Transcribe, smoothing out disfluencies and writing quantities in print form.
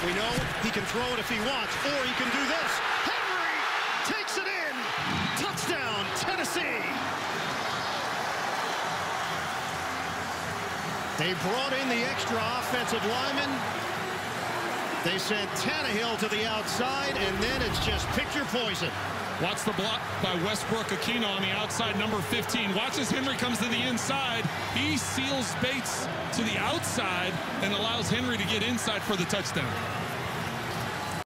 We know he can throw it if he wants, or he can do this. Henry takes it in. Touchdown, Tennessee. They brought in the extra offensive lineman. They sent Tannehill to the outside, and then it's just pick your poison. Watch the block by Westbrook Aquino on the outside, number 15. Watch as Henry comes to the inside. He seals Bates to the outside and allows Henry to get inside for the touchdown.